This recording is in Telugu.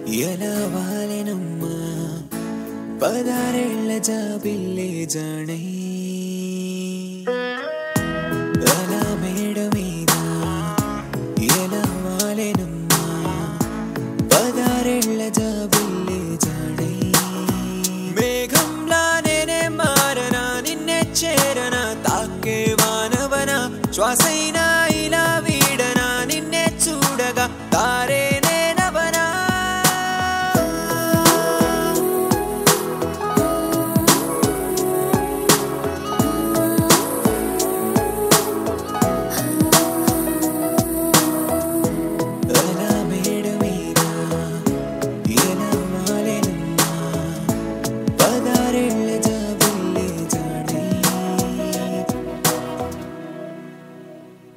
ఎలా వాలెనమ్మా పదారేళ్ల జాబిల్లే జాణై అలా మేడ మీద ఎలా వాలెనమ్మా పదారేళ్ల జాబిల్లే జాణై మేఘంలా నేనే మారనా నిన్నే చేరనా తాకే వానవనా శ్వాసైన